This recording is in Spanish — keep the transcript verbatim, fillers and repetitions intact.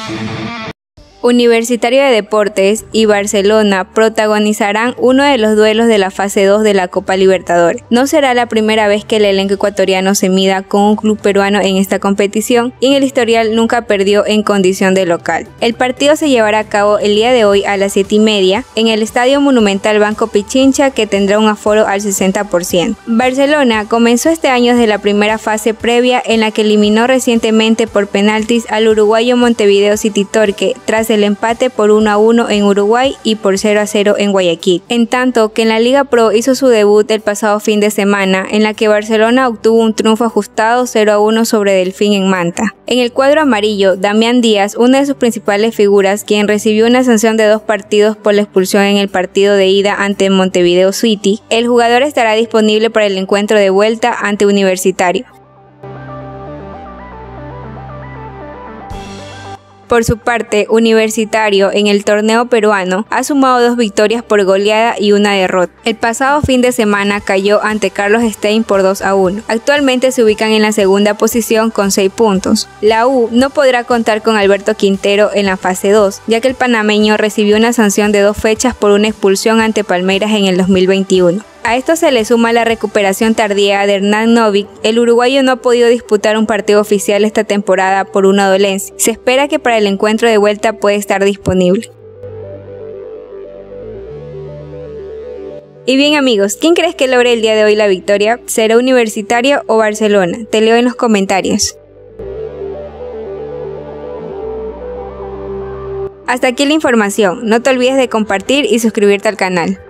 Universitario de Deportes y Barcelona protagonizarán uno de los duelos de la fase dos de la Copa Libertadores. No será la primera vez que el elenco ecuatoriano se mida con un club peruano en esta competición y en el historial nunca perdió en condición de local. El partido se llevará a cabo el día de hoy a las siete y media en el Estadio Monumental Banco Pichincha, que tendrá un aforo al sesenta por ciento. Barcelona comenzó este año desde la primera fase previa, en la que eliminó recientemente por penaltis al uruguayo Montevideo City Torque tras el empate por uno a uno en Uruguay y por cero a cero en Guayaquil, en tanto que en la Liga Pro hizo su debut el pasado fin de semana, en la que Barcelona obtuvo un triunfo ajustado cero a uno sobre Delfín en Manta. En el cuadro amarillo, Damián Díaz, una de sus principales figuras, quien recibió una sanción de dos partidos por la expulsión en el partido de ida ante Montevideo City, el jugador estará disponible para el encuentro de vuelta ante Universitario. Por su parte, Universitario en el torneo peruano ha sumado dos victorias por goleada y una derrota. El pasado fin de semana cayó ante Carlos Stein por dos a uno. Actualmente se ubican en la segunda posición con seis puntos. La U no podrá contar con Alberto Quintero en la fase dos, ya que el panameño recibió una sanción de dos fechas por una expulsión ante Palmeiras en el dos mil veintiuno. A esto se le suma la recuperación tardía de Hernán Novik. El uruguayo no ha podido disputar un partido oficial esta temporada por una dolencia. Se espera que para el encuentro de vuelta puede estar disponible. Y bien amigos, ¿quién crees que logre el día de hoy la victoria? ¿Será Universitario o Barcelona? Te leo en los comentarios. Hasta aquí la información. No te olvides de compartir y suscribirte al canal.